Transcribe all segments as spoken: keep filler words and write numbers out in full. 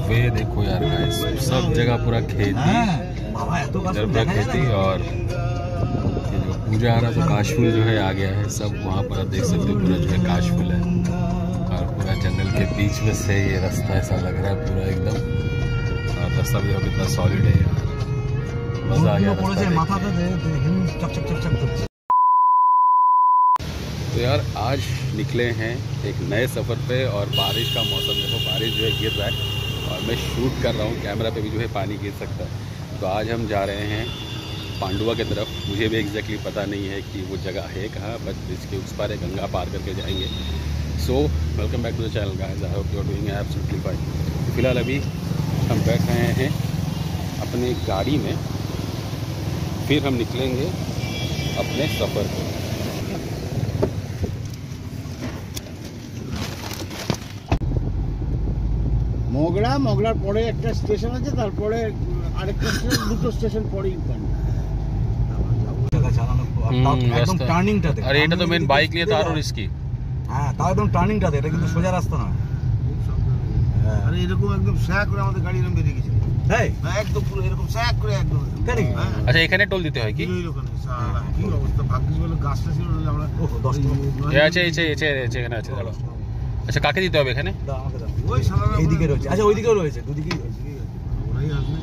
वे देखो यार गाइस, सब जगह पूरा खेती, पूरा खेती। और ये जो पूजा आ रहा तो काशफुल जो है आ गया है सब वहाँ पर, आप देख सकते हो पूरा जो है काशफुल है। और पूरा जंगल के बीच में से ये रास्ता ऐसा लग रहा है पूरा एकदम, और रास्ता भी कितना सॉलिड है यार, मजा आ गया। तो यार आज निकले हैं एक नए सफ़र पे, और बारिश का मौसम देखो, बारिश जो है गिर रहा है और मैं शूट कर रहा हूँ, कैमरा पे भी जो है पानी गिर सकता है। तो आज हम जा रहे हैं पांडुआ की तरफ। मुझे भी एग्जैक्टली पता नहीं है कि वो जगह है कहाँ, बट ब्रिज के उस पार है, गंगा पार करके जाएंगे। So welcome back to the channel guys, I hope you are doing absolutely fine. फिलहाल अभी हम बैठ रहे हैं अपनी गाड़ी में, फिर हम निकलेंगे अपने सफ़र पर। মগড়া মগড়ার পরে একটা স্টেশন আছে, তারপরে আরেকটা স্টেশন, দুটো স্টেশন পরেই একদম টার্নিংটাতে। আরে এটা তো মেন বাইক নিয়ে তো আরো রিস্কি। হ্যাঁ, তাও একদম টার্নিংটাতে, এটা কিন্তু সোজা রাস্তা নয়। আরে এরকম একদম স্যাক করে আমাদের গাড়ি এরকম বেরিয়ে গেছে। হ্যাঁ, একদম পুরো এরকম স্যাক করে একদম। তাই? আচ্ছা, এখানে টোল দিতে হয় কি? ওখানে সালা কি অবস্থা, ভাগ্যিস বলে গাছটা ছিল না আমরা। ও দশ টাকা। এ আছে এই আছে আছে এখানে আছে, দাঁড়াও। আচ্ছা, কাকে দিতে হবে এখানে? দাও আমাকে দাও। ওই সালারা এইদিকে রয়েছে। আচ্ছা, ওইদিকেও রয়েছে, দুদিকেই রয়েছে। ওরাই আসবে।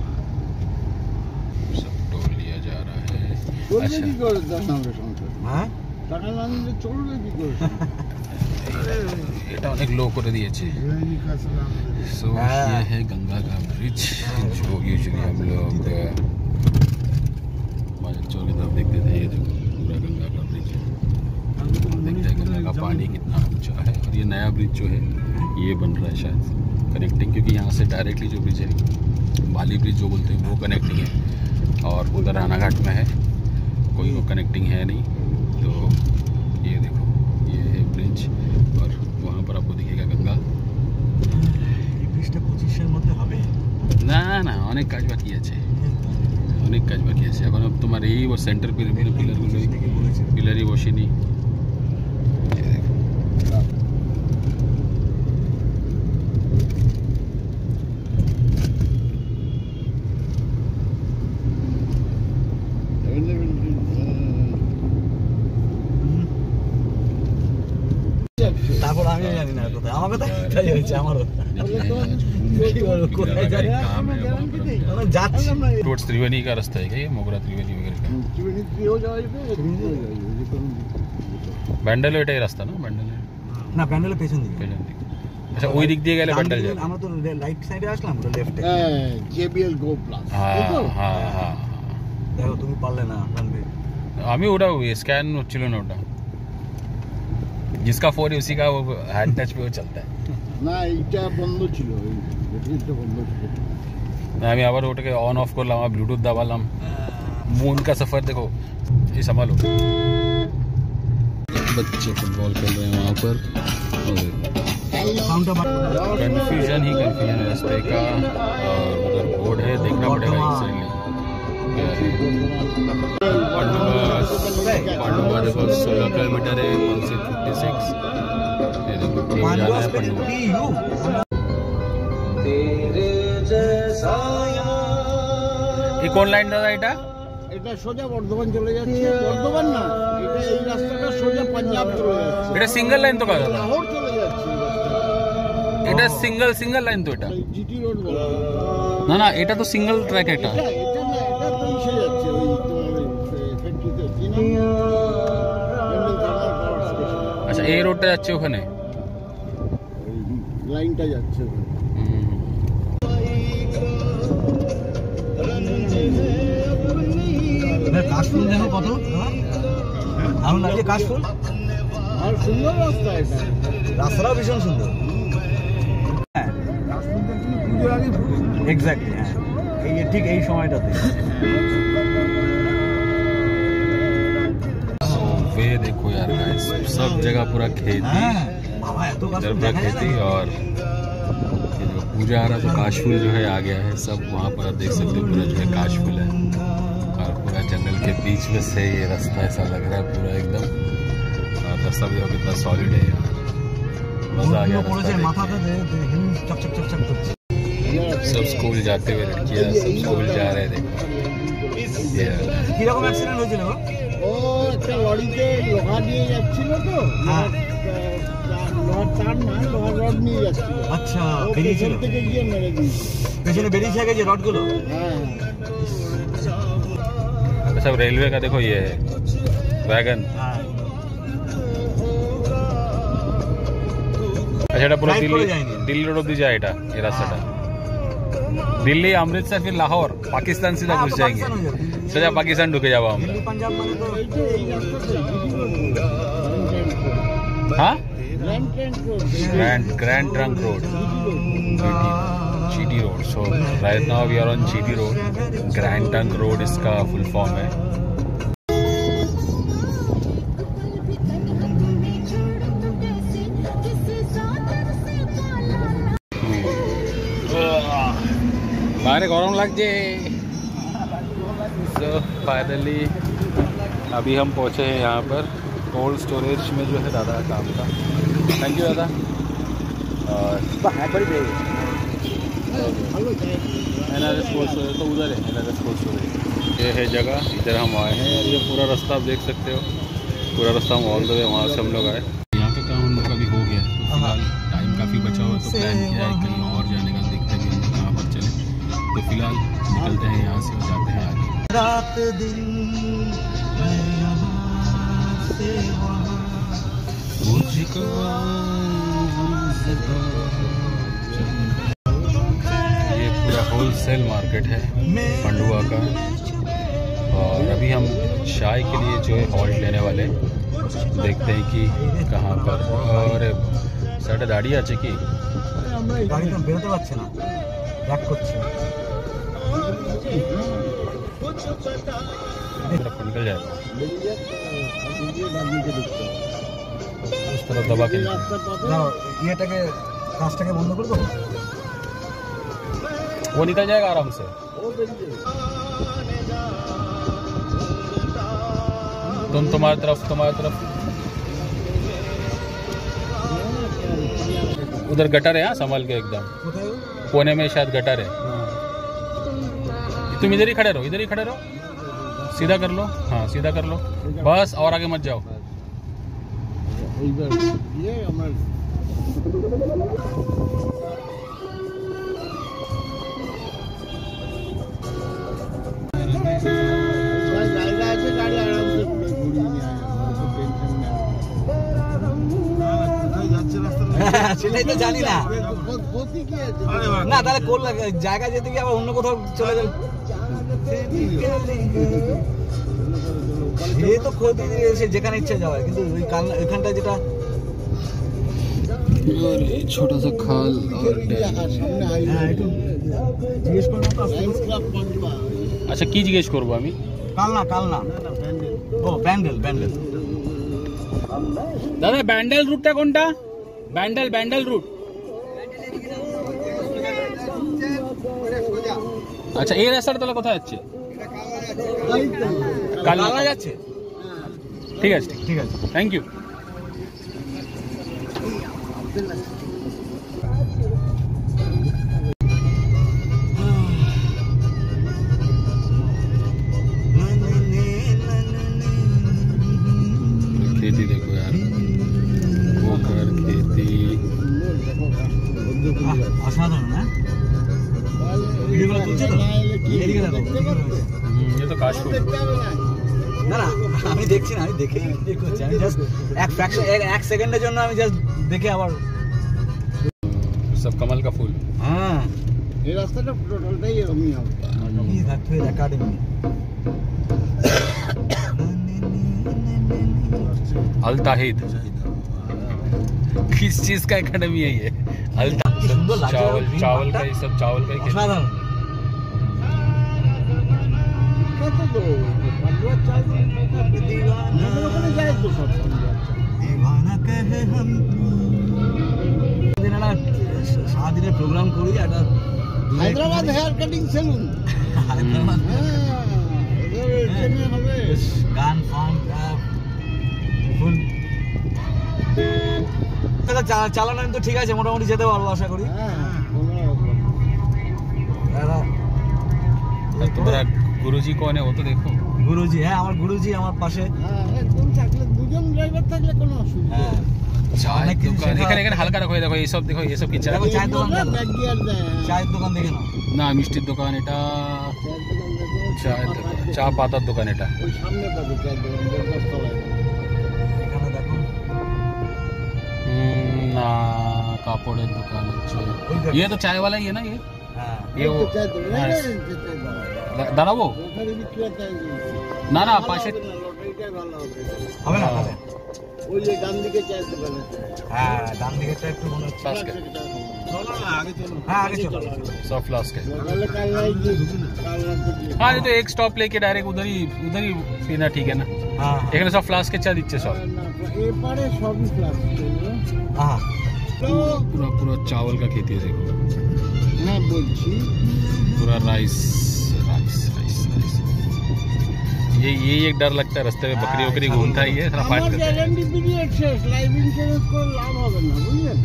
সব টোল লিয়া যা রहा है। আচ্ছা, কি করে দাও আমরা সংসার? হ্যাঁ, টাকা না নিলে চলবে কি করে? এটা অনেক লো করে দিয়েছে। सो ये है गंगा का ब्रिज, जो यूजुअली हम लोग मानचौर की तरफ देखते थे। ये देखो पूरा गंगा का ब्रिज है, देखते हैं गंगा का पानी कितना ऊंचा है। और ये नया ब्रिज जो है ये बन रहा है शायद कनेक्टिंग, क्योंकि यहाँ से डायरेक्टली जो ब्रिज है बाली ब्रिज जो बोलते हैं वो कनेक्टिंग है, और उधर रानाघाट में है कोई वो कनेक्टिंग है नहीं। तो ये देखो ये है ब्रिज, और वहाँ पर आपको दिखेगा गंगा। না না, অনেক কাজ বাকি আছে, অনেক কাজ বাকি আছে এখন। তোমার এই ও সেন্টার পিলার পিলারগুলো পিলারই বসেনি। তারপর আমি জানি না কোথায়, আমার কথা এটাই হয়েছে আমারও। टोट्स त्रिवेणी का रास्ता है क्या ये? मोगरा त्रिवेणी वगैरह का ব্যান্ডেল, এটাই রাস্তা না? ব্যান্ডেল না, ব্যান্ডেলের পেছন দিকে। পেছন দিকে। আচ্ছা, ওই দিক দিয়ে গেলে ব্যান্ডেল যাবে। আমরা তো রাইট সাইডে আসলাম, তো লেফটে। হ্যাঁ, জেবিএল গো প্লাস। হ্যাঁ হ্যাঁ হ্যাঁ, দেখো তুমি পারলে না জানবে। আমি ওটা স্ক্যান হচ্ছিল না, ওটা जिसका फोन है उसी का वो हैंड टच पे वो चलता है না। এটা বন্ধ ছিল, এই ব্যাটারিটা বন্ধ ছিল। না, আমি আবার ওটাকে অন অফ করলাম, আর ব্লুটুথ दबालाम। मून का सफर देखो, ये संभालो। बच्चे फुटबॉल खेल रहे हैं वहाँ पर, कंफ्यूजन ही कंफ्यूजन है रास्ते का। और उधर बोर्ड है, देखना पड़ेगा एक्चुअली। पांडुआ पांडुआ देखो सोलह किलोमीटर है, वन से फिफ्टी सिक्स। ये देखो जाना है पांडुआ। ये कौन लाइन दादा? এটা এটা সোজা বর্ধমান চলে যাচ্ছে। বর্ধমান না, এটা এই রাস্তাটা সোজা পাঞ্জাব চলে যাচ্ছে। এটা সিঙ্গেল লাইন তো কাকা? লাহোর চলে যাচ্ছে এটা সিঙ্গেল সিঙ্গেল লাইন তো? এটা জিটি রোড বলা। না না, এটা তো সিঙ্গেল ট্র্যাক। এটা এটা না, এটা তো এসে যাচ্ছে ওই তোমার ফ্যাক্টরিতে কি না, ব্যান্ডেল থার্মাল পাওয়ার স্টেশন। আচ্ছা, এই রোডটা যাচ্ছে ওখানে, ওই লাইনটা যাচ্ছে ওখানে। কাশফুল দেখো কত দারুণ লাগছে, কাশফুল। আর সুন্দর রাস্তা, এটা রাস্তাটাও ভীষণ সুন্দর। হ্যাঁ, কাশফুলটা তুমি পুজোর আগে এক্স্যাক্টলি। হ্যাঁ, এই ঠিক এই সময়টাতে। वे देखो यार गाइस, सब जगह पूरा खेती, इधर पूरा खेती। और ये जो पूजा आ रहा तो काशफुल जो है आ गया है सब वहाँ पर, आप देख सकते हो पूरा जो है काशफुल है। और पूरा जंगल के बीच में से ये रास्ता ऐसा लग रहा है पूरा एकदम, और रास्ता भी कितना सॉलिड है यार, मजा आ गया। सब स्कूल जाते हुए लड़कियां सब स्कूल जा रहे थे। কিরকম অ্যাক্সিডেন্ট হয়েছিল গো? ও একটা লরিতে লোহা নিয়ে যাচ্ছিল তো, হ্যাঁ। লোহার তার না, লোহার রড নিয়ে যাচ্ছিল। আচ্ছা, ও বেরিয়েছিল পেছন থেকে গিয়ে মেরে দিয়েছে। পেছনে বেরিয়ে থাকে যে রডগুলো। হ্যাঁ सब रेलवे का देखो ये है वैगन। হ্যাঁ, अच्छा এটা পুরো Right দিল্লি করে যায়নি। দিল্লি রোড অব্দি যায় এটা এই রাস্তাটা। দিল্লি অমৃতসর फिर लाहौर पाकिस्तान सीधा হ্যাঁ, घुस তো जाएंगे। পাকিস্তান হয়ে যাবে। সোজা পাকিস্তান ঢুকে যাবো আমরা। দিল্লি পাঞ্জাব মানে তো এই তো এই রাস্তাটাই हाँ grand trunk road. Grand grand trunk road GT road. So right now we are on GT road. Grand trunk road इसका फुल फॉर्म है। বাইরে গরম লাগছে। सो फाइनली अभी हम पहुँचे हैं यहाँ पर कोल्ड स्टोरेज में जो है दादा का काम था। थैंक यू दादा। और एनआरएस कोल्ड स्टोरेज तो उधर है। एनआरएस कोल्ड स्टोरेज ये है जगह, इधर हम आए हैं। और ये पूरा रास्ता आप देख सकते हो, पूरा रास्ता हम ऑल द वे वहाँ से हम लोग आए। यहाँ का काम हम लोग का भी हो गया। तो फिलहाल टाइम काफ़ी बचा हुआ तो प्लान किया है कहीं और जाने का, देखते हैं हम कहाँ पर चले। तो फिलहाल निकलते हैं यहाँ से और जाते हैं आगे। रात दिन मैं यहाँ से वहाँ मुझको ये पूरा होलसेल मार्केट है पंडुआ का। और अभी हम चाय के लिए जो है हॉल्ट लेने वाले हैं। देखते हैं कि कहाँ पर। और साढ़े दाढ़ी आचे की গাড়ি তো বেরোতে পারছে না, ব্যাক করছে। निकल जाएगा इस तरफ दबा के निकल। না ইয়েটাকে কাজটাকে বন্ধ করে দেবো। वो निकल जाएगा आराम से। तुम तुम्हारी तरफ तुम्हारी तरफ उधर गटर है। यहाँ संभाल के एकदम কোথায়? कोने में शायद गटर है। तुम इधर ही खड़े रहो, इधर ही खड़े रहो। सीधा कर लो, हाँ सीधा कर लो बस, और आगे मत जाओ। ये আমার জায়গা আছে, গাড়ি আরামসে ঘুরে ঘুরিয়ে নিয়ে আয়, কোনো টেনশন নেই। হ্যাঁ, সেটাই তো জানি না। গতি কি আছে? না তাহলে কোন জায়গা যেতে গিয়ে আবার অন্য কোথাও চলে যাবে। সে তো ক্ষতি সে যেখানে ইচ্ছে যাওয়ার, কিন্তু ওই কাল এখানটা যেটা और ये छोटा सा खाल और डैम। সামনে হাইওয়ে। হ্যাঁ একটু জিজ্ঞেস করবো তো আসতে। Lions club Pandua. अच्छा की जिज्ञेस করব আমি? কালনা কালনা ও ব্যান্ডেল ব্যান্ডেল। দাদা ব্যান্ডেল রুটটা কোনটা? ব্যান্ডেল ব্যান্ডেল রুট। আচ্ছা এই রাস্তাটা তাহলে কোথায় যাচ্ছে? কালনা যাচ্ছে। ঠিক আছে ঠিক আছে, থ্যাংক ইউ। खेती देखो यार, पोखर खेती। অসাধারণ। হ্যাঁ ভিডিওগুলো তুলছে তো, এদিকে দেখো। हम्म, ये तो काशफुल। না না আমি দেখছি না, আমি দেখে ভিডিও করছি। আমি জাস্ট এক ফ্র্যাকশন এক সেকেন্ডের জন্য আমি জাস্ট দেখে আবার। सब कमल का फूल। হ্যাঁ এই রাস্তাটা টোটালটাই এরকমই হবে। কি ফ্যাক্টরি একাডেমি। अल ताहिद किस चीज का एकेडमी है ये? अल কি সুন্দর লাগছে चावल green चावल পাটটা। का ये सब चावल का ही खेती। অসাধারণ। কত তো পান্ডুয়ার চাল ওখানে যায় তো সব পান্ডুয়ার চাল। दीवाना कहे हम দিন একটা সারাদিনের প্রোগ্রাম করি একটা Hyderabad hair cutting salon. Hyderabad হ্যাঁ এদের এখানে হবে। গান ফান ফুল চালানো কিন্তু ঠিক আছে, মোটামুটি যেতে পারবো আশা করি। হ্যাঁ কোনো রকম। तुम्हारा गुरुजी कौन है वो तो देखो। गुरुजी है আমার গুরুজি আমার পাশে। হ্যাঁ একদম থাকলে দুজন ড্রাইভার থাকলে কোনো অসুবিধা হ্যাঁ নেই। चाय दुकान এখানে এখানে হালকা রাখো, এই দেখো এই সব দেখো এই সব কি চায়। দেখো চায়ের দোকান দেখো। ব্যাক গিয়ার দেয়। চায়ের দোকান দেখে নাও। না মিষ্টির দোকান এটা, চায়ের দোকান দেখো। চা চা পাতার দোকান এটা। ওই সামনে পাবে চায়ের দোকান দশতলায়। এখানে দেখো। हम्म, ना कापड़ের দোকান হচ্ছে। ये तो चाय वाला ही है ना ये? হ্যাঁ ये वो চায়ের দোকান हाँ, এই চায়ের দোকান। দাঁড়াবো লটারি বিক্রেতা এই। না না পাশে লটারিটাই ভালো হবে। হবে না হবে। ওই যে ডান দিকে চায়ের দোকান আছে। হ্যাঁ ডান দিকেরটা একটু মনে হচ্ছে। फ्लास्क है, চলো না আগে চলো। হ্যাঁ আগে চলো। सब फ्लास्क है। সকালে কাল রাত ঢুকি না। কাল রাত ঢুকি। हाँ ये तो एक स्टॉप लेके डायरेक्ट उधर ही उधर ही पीना ठीक है ना। হ্যাঁ এখানে সব ফ্লাস্কের চা দিচ্ছে সব। এপারে সবই প্লাস্টিক। হ্যাঁ তো पूरा पूरा चावल का खेती है देखो, হ্যাঁ বলছি पूरा राइस राइस राइस राइस। ये ये एक डर लगता है रास्ते में बकरी वकरी घूमता ही है, थोड़ा फाइट আমার करता है। গ্যারান্টি পিরিয়ড শেষ, লাইফ ইন্স্যুরেন্স করে লাভ হবে না বুঝলেন।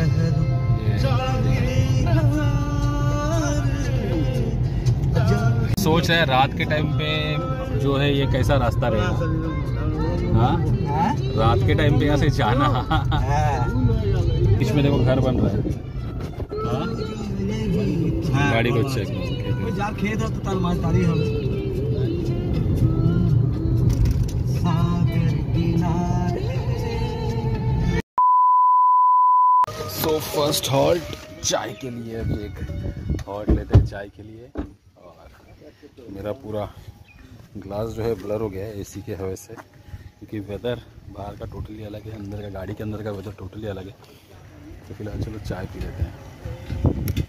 ये सोच रहे हैं रात के टाइम पे जो है ये कैसा रास्ता रहेगा। हाँ হ্যাঁ रात के टाइम पे यहाँ से जाना। হ্যাঁ इसमें देखो घर बन रहा है। हाँ হ্যাঁ गाड़ी को चेक ওই যার খেয়ে দাও তো তার মাছ তারই হবে। সাগর কিনারে। सो फर्स्ट हॉल्ट चाय के लिए, अभी एक हॉल्ट लेते हैं चाय के लिए। और मेरा पूरा ग्लास जो है ब्लर हो गया है एसी के हवा से, क्योंकि वेदर बाहर का टोटली अलग है, अंदर का गाड़ी के अंदर का वेदर टोटली अलग है। तो फिलहाल चलो चाय पी लेते हैं।